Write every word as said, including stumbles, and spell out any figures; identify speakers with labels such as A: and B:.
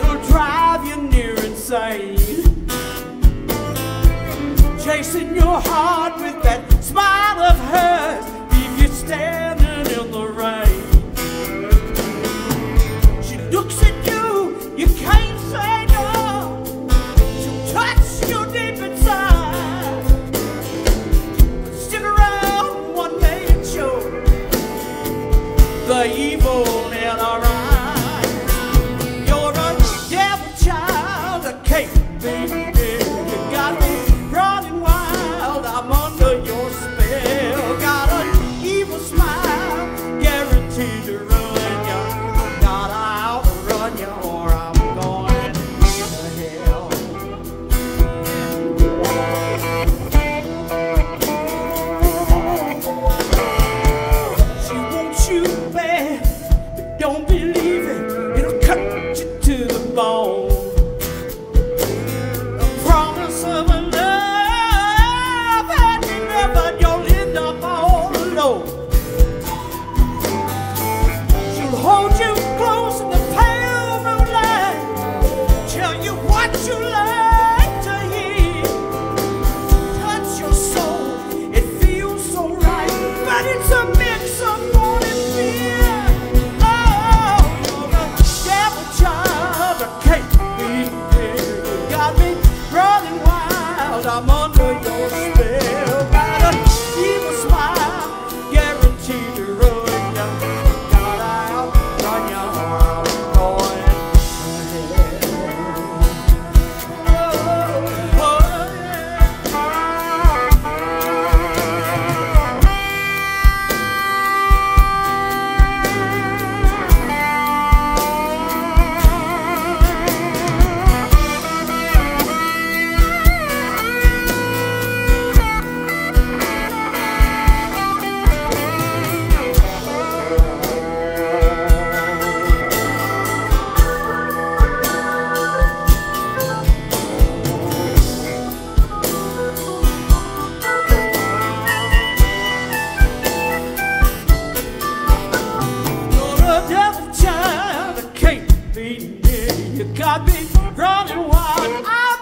A: it'll drive you near insane. Chasing your heart with that smile of hers, leave you standing in the rain. She looks at you, you can't say no. She'll touch you deep inside. Stick around one day and show the evil in her eyes. You're a devil child, I can't be. You got me running wild, I'm under your spell. Got an evil smile, guaranteed to ruin you. Gotta outrun you or I'm going to hell. She wants you bad, but don't believe it, it'll cut you to the bone. A promise of a love and never you'll end up all alone. She'll hold you close in the pale moonlight, tell you what you like to hear, touch your soul, it feels so right, but it's a mix of want and fear. Oh, you're a devil child, I can't be here. You got me running wild, I'm under your spell. Got an evil smile, guaranteed to ruin you. Gotta outrun you or I'm going to hell. Oh, oh, you're a devil child, I can't be near you. You got me running wild.